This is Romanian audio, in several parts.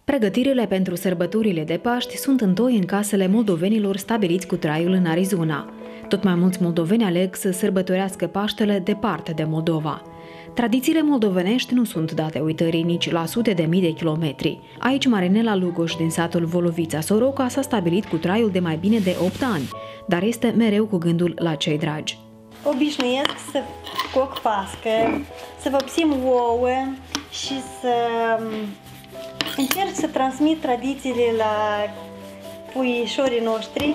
Pregătirile pentru sărbătorile de Paști sunt întoi în casele moldovenilor stabiliți cu traiul în Arizona. Tot mai mulți moldoveni aleg să sărbătorească Paștele departe de Moldova. Tradițiile moldovenești nu sunt date uitării nici la sute de mii de kilometri. Aici Marinela Lugoș din satul Volovița Soroca s-a stabilit cu traiul de mai bine de 8 ani, dar este mereu cu gândul la cei dragi. Obișnuiesc să coc pască, să vopsim ouă și să încerc să transmit tradițiile la puișorii noștri,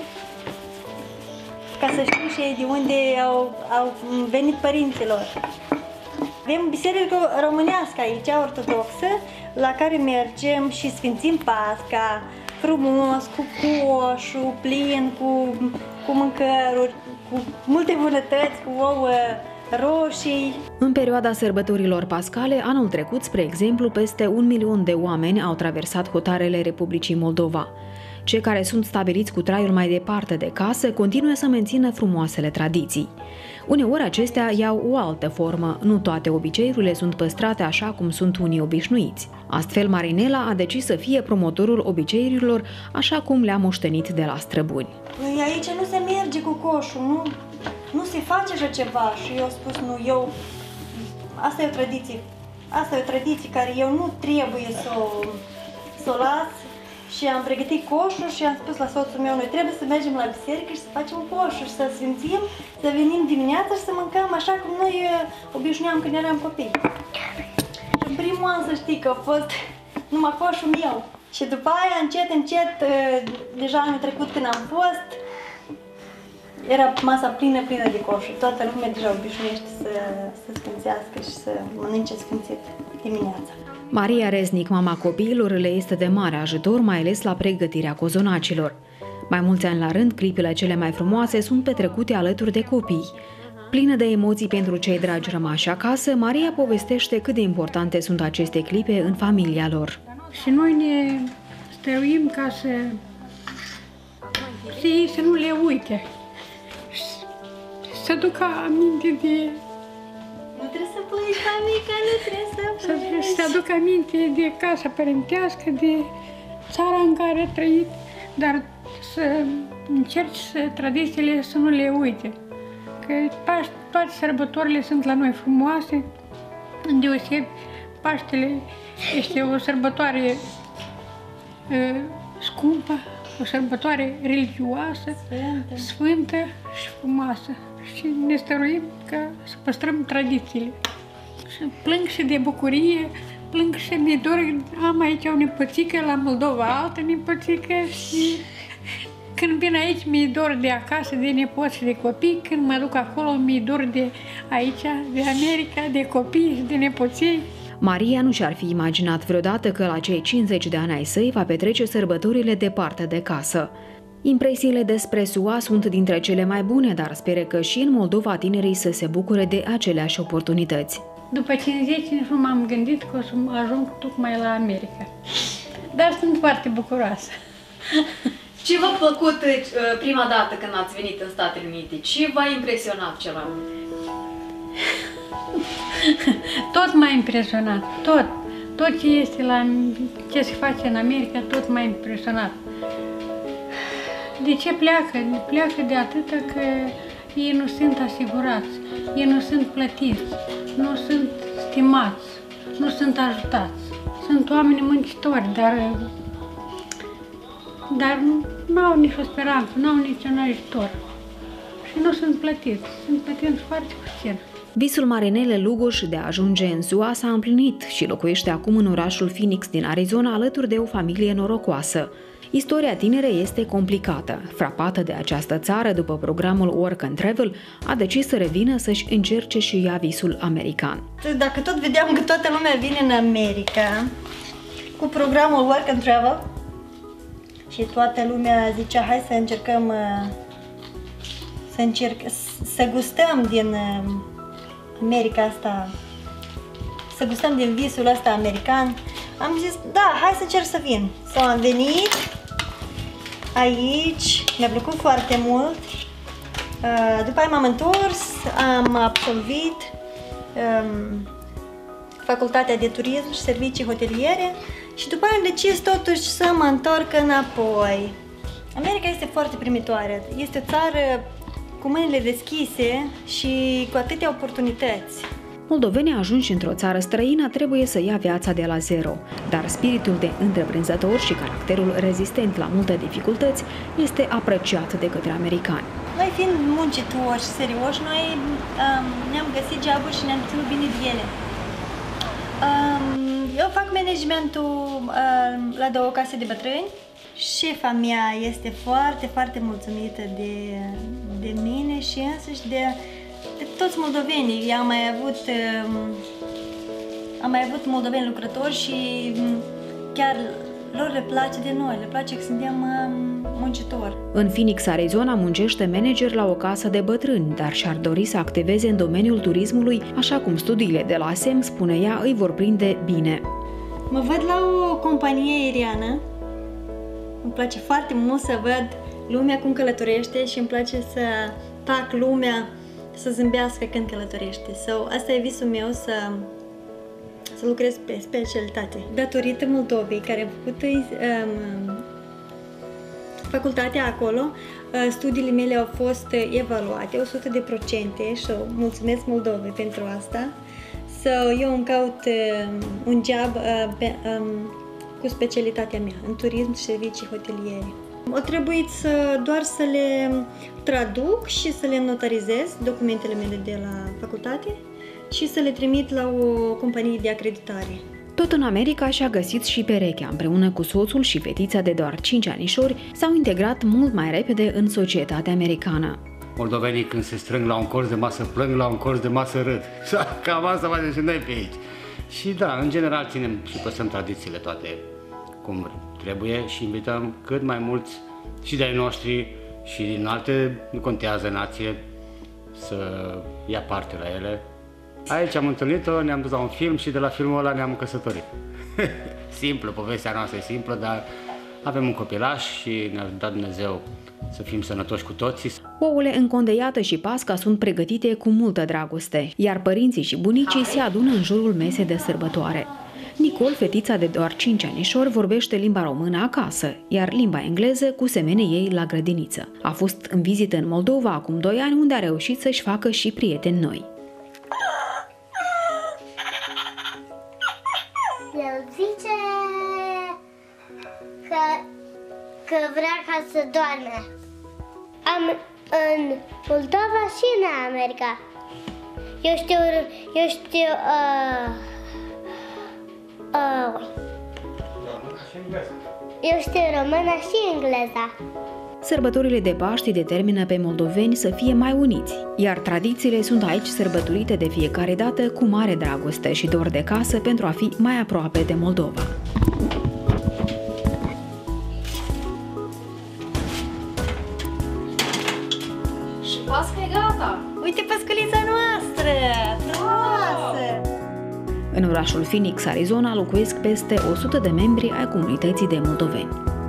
ca să știu și ei de unde au venit părinților. Avem biserică românească aici, ortodoxă, la care mergem și sfințim Pasca, frumos, cu coșul plin, cu mâncăruri, cu multe bunătăți, cu ouă roșii. În perioada sărbătorilor pascale, anul trecut, spre exemplu, peste 1 milion de oameni au traversat hotarele Republicii Moldova. Cei care sunt stabiliți cu traiul mai departe de casă continuă să mențină frumoasele tradiții. Uneori acestea iau o altă formă, nu toate obiceiurile sunt păstrate așa cum sunt unii obișnuiți. Astfel, Marinela a decis să fie promotorul obiceiurilor așa cum le-a moștenit de la străbuni. Aici nu se merge cu coșul, nu se face așa ceva și eu am spus nu, asta e o tradiție care eu nu trebuie să o las. Și am pregătit coșul și am spus la soțul meu, noi trebuie să mergem la biserică și să facem coșul și să sfințim, să venim dimineața și să mâncăm așa cum noi obișnuiam când eram copii. Și în primul an să știi că a fost numai coșul meu. Și după aia, încet, deja anul trecut când am fost, era masa plină de coșuri. Toată lumea deja obișnuiește să sfințească și să mănânce sfințit dimineața. Maria Reznic, mama copiilor, le este de mare ajutor, mai ales la pregătirea cozonacilor. Mai mulți ani la rând, clipele cele mai frumoase sunt petrecute alături de copii. Plină de emoții pentru cei dragi rămași acasă, Maria povestește cât de importante sunt aceste clipe în familia lor. Și noi ne stăruim ca să ei să nu le uite, să ducă aminte de... Nu trebuie să pleci, mamica, nu trebuie să pleci. Să aduc aminte de casa părintească, de țara în care a trăit, dar să încerci tradițiile să nu le uite. Că toate sărbătorile sunt la noi frumoase, îndeosebi Paștele este o sărbătoare scumpă, o sărbătoare religioasă, sfântă și frumoasă. Și ne stăruim ca să păstrăm tradițiile. Și plâng și de bucurie, plâng și mi-e dor, am aici o nepoțică, la Moldova altă nepoțică și când vin aici mi-e dor de acasă, de nepoți și de copii, când mă duc acolo mi-e dor de aici, de America, de copii și de nepoții. Maria nu și-ar fi imaginat vreodată că la cei 50 de ani ai săi va petrece sărbătorile departe de casă. Impresiile despre SUA sunt dintre cele mai bune, dar speră că și în Moldova tinerii să se bucure de aceleași oportunități. După 50 nici nu m-am gândit că o să ajung tocmai la America, dar sunt foarte bucuroasă. Ce v-a plăcut prima dată când ați venit în Statele Unite? Ce v-a impresionat cel mai mult? Tot m-a impresionat, tot ce se face în America, tot m-a impresionat. De ce pleacă? Pleacă de atâta că ei nu sunt asigurați, ei nu sunt plătiți, nu sunt stimați, nu sunt ajutați. Sunt oameni muncitori, dar nu au nicio speranță, nu au niciun ajutor și nu sunt plătiți, sunt plătiți foarte puțin. Visul Marinele Lugoș de a ajunge în SUA s-a împlinit și locuiește acum în orașul Phoenix din Arizona alături de o familie norocoasă. Istoria tinerei este complicată. Frapată de această țară după programul Work and Travel, a decis să revină să-și încerce și ea visul american. Dacă tot vedeam că toată lumea vine în America cu programul Work and Travel și toată lumea zicea hai să încercăm să gustăm din America asta, să gustăm din visul ăsta american, am zis da, hai să încerc să vin. Sau am venit aici, mi-a plăcut foarte mult. După aia m-am întors, am absolvit facultatea de turism și servicii hoteliere Și după aia am decis totuși să mă întorc înapoi. America este foarte primitoare. Este o țară cu mâinile deschise și cu atâtea oportunități. Moldovenii ajunși într-o țară străină trebuie să ia viața de la zero, dar spiritul de întreprinzător și caracterul rezistent la multe dificultăți este apreciat de către americani. Noi fiind muncitori și serioși, noi ne-am găsit job-uri și ne-am ținut bine de ele. Eu fac managementul la 2 case de bătrâni. Șefa mea este foarte, foarte mulțumită de mine și însăși de toți moldovenii. Am mai avut moldoveni lucrători și chiar lor le place de noi, le place că suntem muncitori. În Phoenix, Arizona, muncește manager la o casă de bătrâni, dar și-ar dori să activeze în domeniul turismului, așa cum studiile de la SEM, spune ea, îi vor prinde bine. Mă văd la o companie aeriană. Îmi place foarte mult să văd lumea cum călătorește și îmi place să fac lumea să zâmbească când călătorește. Asta e visul meu, să lucrez pe specialitate. Datorită Moldovei, care a făcut facultatea acolo, studiile mele au fost evaluate 100% și mulțumesc Moldovei pentru asta. Eu îmi caut un job cu specialitatea mea, în turism și servicii hoteliere. O trebuit doar să le traduc și să le notarizez documentele mele de la facultate și să le trimit la o companie de acreditare. Tot în America și-a găsit și perechea. Împreună cu soțul și fetița de doar 5 anișori, s-au integrat mult mai repede în societatea americană. Moldovenii când se strâng la un colț de masă plâng, la un colț de masă râd. Cam asta facem și noi pe aici. Și da, în general ținem și păstrăm tradițiile toate cum trebuie și invităm cât mai mulți și de-ai noștri și din alte, nu contează nație, să ia parte la ele. Aici am întâlnit-o, ne-am dus la un film și de la filmul ăla ne-am căsătorit. Simplă, povestea noastră e simplă, dar avem un copilaș și ne-a dat Dumnezeu să fim sănătoși cu toții. Ouăle încondeiată și pasca sunt pregătite cu multă dragoste, iar părinții și bunicii se adună în jurul mesei de sărbătoare. Nicol, fetița de doar 5 anișori, vorbește limba română acasă, iar limba engleză cu semenii ei la grădiniță. A fost în vizită în Moldova acum 2 ani, unde a reușit să-și facă și prieteni noi. El zice că vrea ca să doarme. Am în Moldova și în America. Eu știu româna și engleza. Sărbătorile de Paști determină pe moldoveni să fie mai uniți, iar tradițiile sunt aici sărbătorite de fiecare dată cu mare dragoste și dor de casă pentru a fi mai aproape de Moldova. Și Pasca e gata! Uite păsculița noastră! Frumoasă! În orașul Phoenix, Arizona, locuiesc peste 100 de membri ai comunității de moldoveni.